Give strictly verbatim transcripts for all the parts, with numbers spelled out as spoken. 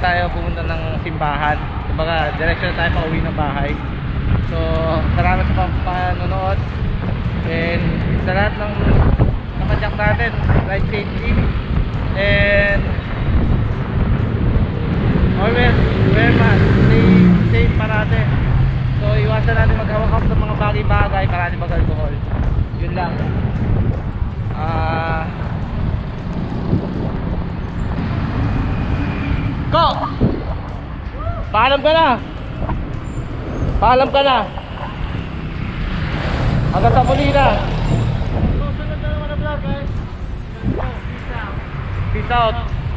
tayo pumunta ng simbahan. Kumbaga, direksyon tayo pa uwi ng bahay. So, salamat sa panonood. And sa lahat ng nakajak natin, ride safely. And always wear mask, stay safe parate. So, iwasan natin maghawak ng mga bagay-bagay, parati mag-alcohol. Yun lang. Ah... Uh, Go! Paalam ka na! Paalam ka na! Hanggang sa muli na! Susunod na naman ang vlog, guys! Peace out! Peace out!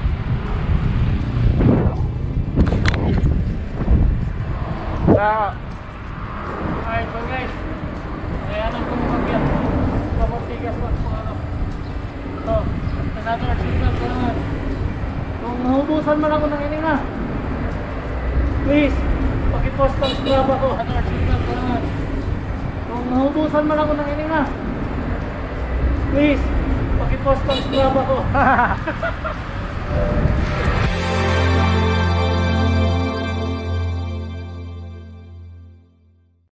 Alright, so guys, kaya nang kumukagyan sa ortigas lang po ano. So, another signal ko naman. Kung nahubusan man ako ng hininga, please, pakipost ang straba ko. Another signal ko naman. Kung nahubusan man ako ng hininga, please, pakipost ang straba ko.